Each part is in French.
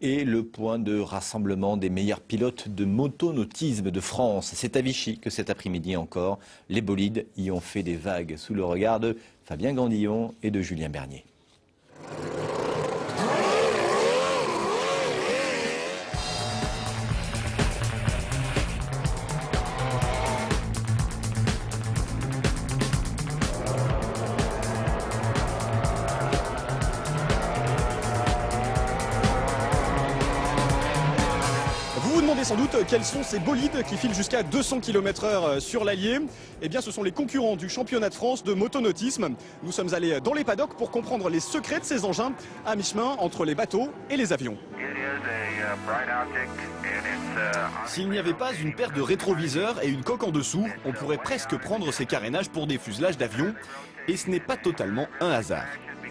est le point de rassemblement des meilleurs pilotes de motonautisme de France. C'est à Vichy que cet après-midi encore, les bolides y ont fait des vagues sous le regard de Fabien Gandillon et de Julien Bernier. Vous vous demandez sans doute quels sont ces bolides qui filent jusqu'à 200 km/h sur l'Allier. Eh bien, ce sont les concurrents du championnat de France de motonautisme. Nous sommes allés dans les paddocks pour comprendre les secrets de ces engins à mi-chemin entre les bateaux et les avions. S'il n'y avait pas une paire de rétroviseurs et une coque en dessous, on pourrait presque prendre ces carénages pour des fuselages d'avions. Et ce n'est pas totalement un hasard.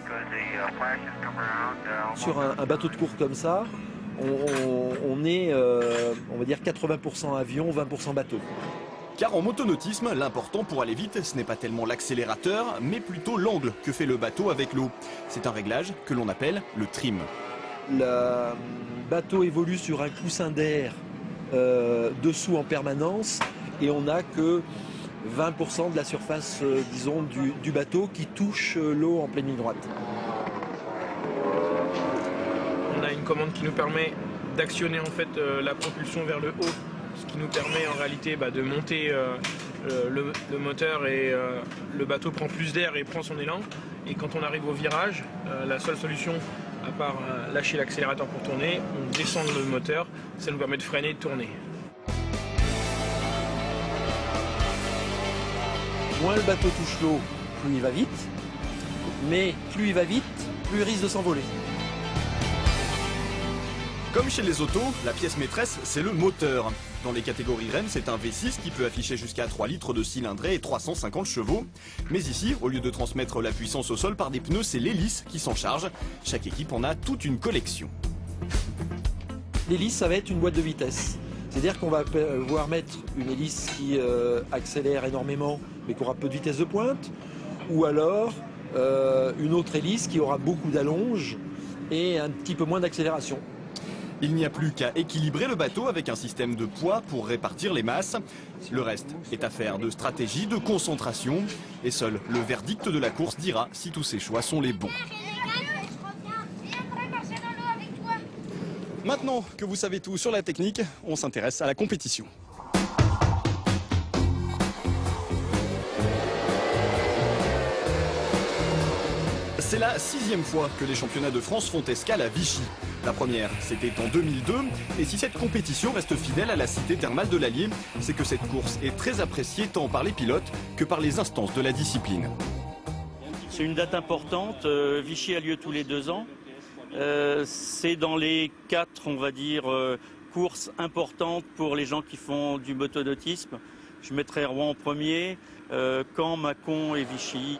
Sur un bateau de course comme ça, on est, on va dire, 80% avion, 20% bateau. Car en motonautisme, l'important pour aller vite, ce n'est pas tellement l'accélérateur, mais plutôt l'angle que fait le bateau avec l'eau. C'est un réglage que l'on appelle le trim. Le bateau évolue sur un coussin d'air dessous en permanence et on n'a que 20% de la surface, disons, du bateau qui touche l'eau en pleine ligne droite. On a une commande qui nous permet d'actionner en fait la propulsion vers le haut, ce qui nous permet en réalité de monter le moteur et le bateau prend plus d'air et prend son élan. Et quand on arrive au virage, la seule solution, à part lâcher l'accélérateur pour tourner, on descend le moteur, ça nous permet de freiner et de tourner. Moins le bateau touche l'eau, plus il va vite, mais plus il va vite, plus il risque de s'envoler. Comme chez les autos, la pièce maîtresse, c'est le moteur. Dans les catégories Rennes, c'est un V6 qui peut afficher jusqu'à 3 litres de cylindrée et 350 chevaux. Mais ici, au lieu de transmettre la puissance au sol par des pneus, c'est l'hélice qui s'en charge. Chaque équipe en a toute une collection. L'hélice, ça va être une boîte de vitesse. C'est-à-dire qu'on va pouvoir mettre une hélice qui accélère énormément, mais qui aura peu de vitesse de pointe, ou alors une autre hélice qui aura beaucoup d'allonge et un petit peu moins d'accélération. Il n'y a plus qu'à équilibrer le bateau avec un système de poids pour répartir les masses. Le reste est affaire de stratégie, de concentration. Et seul le verdict de la course dira si tous ces choix sont les bons. Maintenant que vous savez tout sur la technique, on s'intéresse à la compétition. C'est la 6e fois que les championnats de France font escale à Vichy. La première, c'était en 2002. Et si cette compétition reste fidèle à la cité thermale de l'Allier, c'est que cette course est très appréciée tant par les pilotes que par les instances de la discipline. C'est une date importante. Vichy a lieu tous les 2 ans. C'est dans les 4, on va dire, courses importantes pour les gens qui font du motonautisme. Je mettrai Rouen en premier, Caen, Mâcon et Vichy.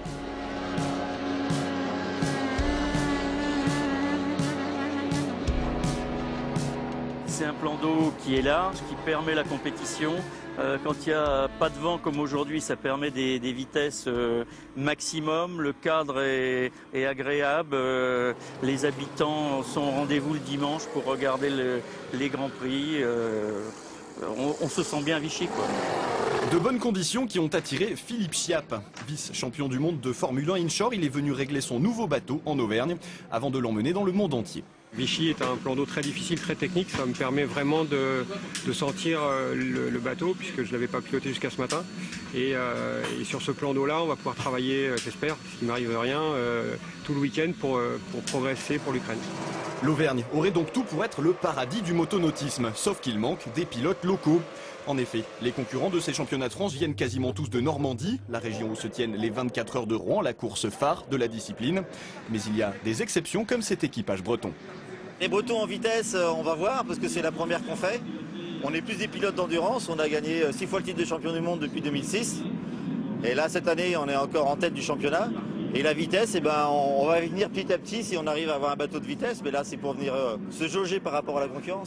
C'est un plan d'eau qui est large, qui permet la compétition. Quand il n'y a pas de vent comme aujourd'hui, ça permet des vitesses maximum. Le cadre est agréable. Les habitants sont au rendez-vous le dimanche pour regarder les Grands Prix. On se sent bien à Vichy, quoi. De bonnes conditions qui ont attiré Philippe Chiappe. Vice-champion du monde de Formule 1 inshore, il est venu régler son nouveau bateau en Auvergne avant de l'emmener dans le monde entier. Vichy est un plan d'eau très difficile, très technique. Ça me permet vraiment de sentir le bateau puisque je ne l'avais pas piloté jusqu'à ce matin. Et sur ce plan d'eau-là, on va pouvoir travailler, j'espère, s'il ne m'arrive rien, tout le week-end pour progresser pour l'Ukraine. L'Auvergne aurait donc tout pour être le paradis du motonautisme, sauf qu'il manque des pilotes locaux. En effet, les concurrents de ces championnats de France viennent quasiment tous de Normandie, la région où se tiennent les 24 heures de Rouen, la course phare de la discipline. Mais il y a des exceptions comme cet équipage breton. Les Bretons en vitesse, on va voir, parce que c'est la première qu'on fait. On est plus des pilotes d'endurance, on a gagné 6 fois le titre de champion du monde depuis 2006. Et là, cette année, on est encore en tête du championnat. Et la vitesse, on va venir petit à petit si on arrive à avoir un bateau de vitesse. Mais là, c'est pour venir se jauger par rapport à la concurrence.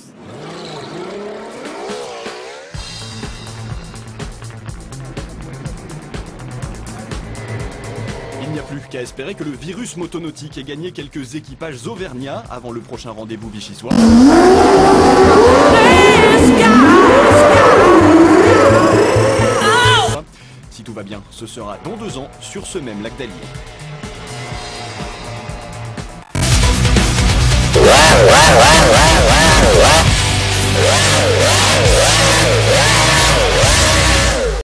Il n'y a Plus qu'à espérer que le virus motonautique ait gagné quelques équipages auvergnats avant le prochain rendez-vous vichysois. Si tout va bien, ce sera dans 2 ans sur ce même lac d'Allier.